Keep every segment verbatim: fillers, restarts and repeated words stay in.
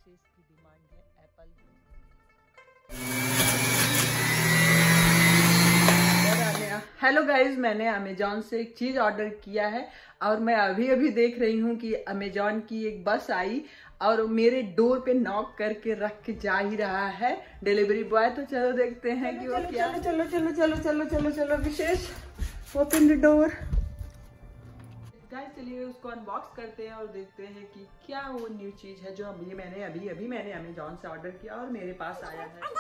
विशेष की डिमांड है apple juice. Hello guys, मैंने अमेजोन से एक चीज़ ऑर्डर किया है और मैं अभी अभी देख रही हूँ कि अमेजोन की एक बस आई और मेरे डोर पे नॉक करके रख के जा ही रहा है डिलीवरी बॉय। तो चलो देखते हैं कि वो क्या। चलो चलो चलो चलो चलो चलो Vishesh, open the door. Guys चलिए उसको अनबॉक्स करते हैं और देखते हैं कि क्या वो न्यू चीज़ है जो अभी मैंने अभी अभी मैंने अमेजोन से ऑर्डर किया और मेरे पास आया है।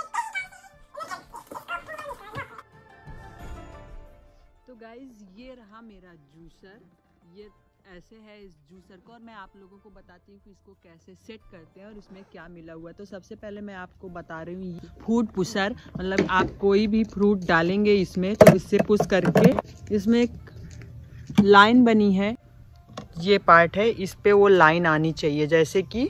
तो गाइज ये रहा मेरा जूसर, ये ऐसे है इस जूसर को, और मैं आप लोगों को बताती हूँ कि इसको कैसे सेट करते हैं और इसमें क्या मिला हुआ है। तो सबसे पहले मैं आपको बता रही हूँ फ्रूट पुशर, मतलब आप कोई भी फ्रूट डालेंगे इसमें तो इससे पुश करके इसमें एक लाइन बनी है, ये पार्ट है, इस पे वो लाइन आनी चाहिए। जैसे कि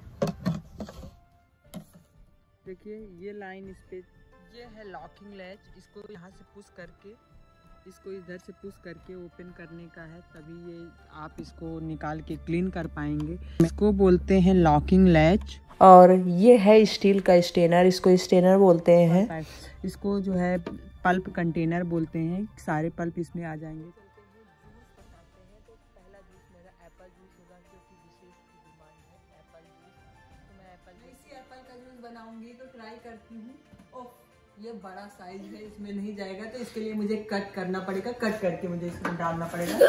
देखिए ये लाइन इस पे, ये है लॉकिंग लैच, इसको यहाँ से पुश करके इसको इधर से पुश करके ओपन करने का है, तभी ये आप इसको निकाल के क्लीन कर पाएंगे। इसको बोलते हैं लॉकिंग लैच, और ये है स्टील का स्टेनर, इसको स्टेनर बोलते हैं। इसको जो है पल्प कंटेनर बोलते हैं, सारे पल्प इसमें आ जाएंगे। एप्पल का जूस बनाऊंगी तो ट्राई करती हूँ। ओह ये बड़ा साइज है, इसमें नहीं जाएगा, तो इसके लिए मुझे कट करना पड़ेगा, कट करके मुझे इसमें डालना पड़ेगा।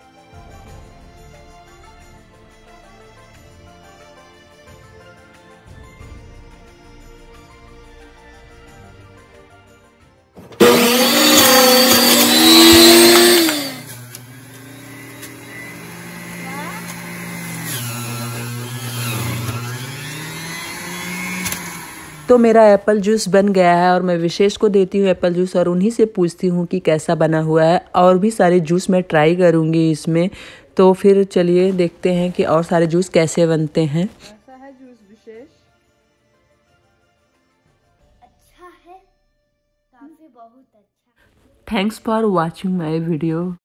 तो मेरा एप्पल जूस बन गया है और मैं विशेष को देती हूँ एप्पल जूस और उन्हीं से पूछती हूँ कि कैसा बना हुआ है। और भी सारे जूस मैं ट्राई करूँगी इसमें, तो फिर चलिए देखते हैं कि और सारे जूस कैसे बनते हैं। ऐसा है जूस विशेष, अच्छा है, काफी बहुत अच्छा। Thanks for watching my video.